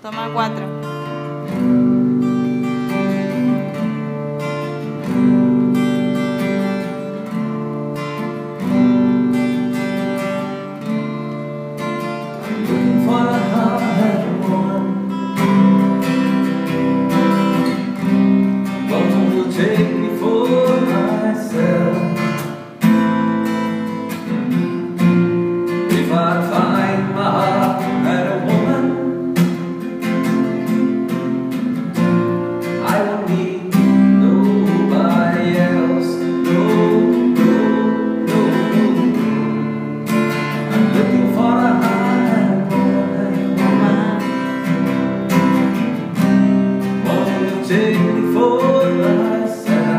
Toma 4. Take me for myself. If I find my heart at a woman, I won't need nobody else. No, no, no, no. I'm looking for a high woman. Won't you take me for myself?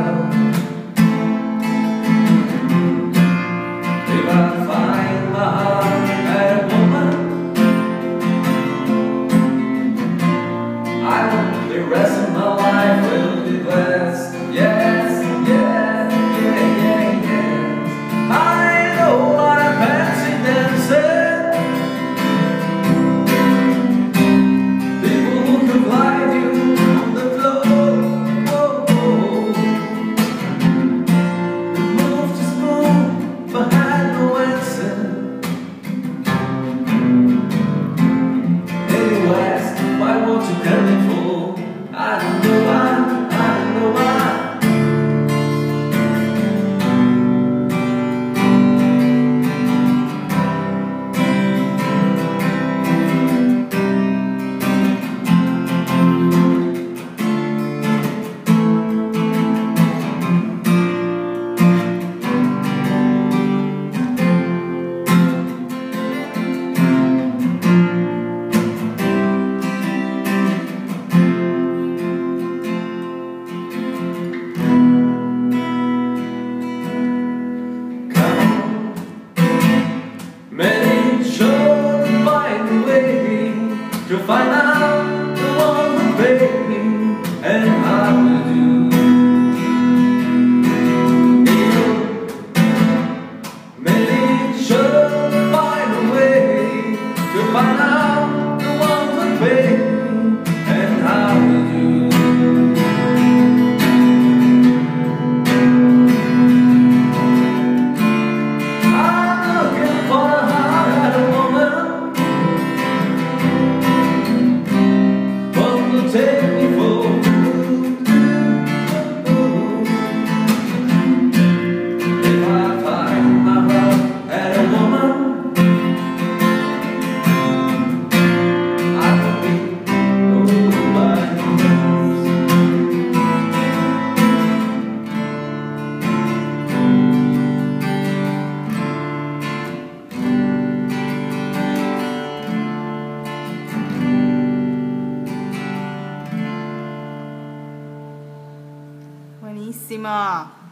The rest of my life will be blessed. Yes, yes, yeah, yeah, yes. I know what a fancy dancer. People who can glide you on the floor. Oh, oh. The move to smooth, but had no answer. Anyways, why won't you tell me for? I don't know why, I don't know why. Many sure to find a way to find out the one who paid me and how to do. Many sure to find a way to find out the one who paid me and how to do. Take me for if I find my heart at a woman, I will be nobody else. Buenísimo.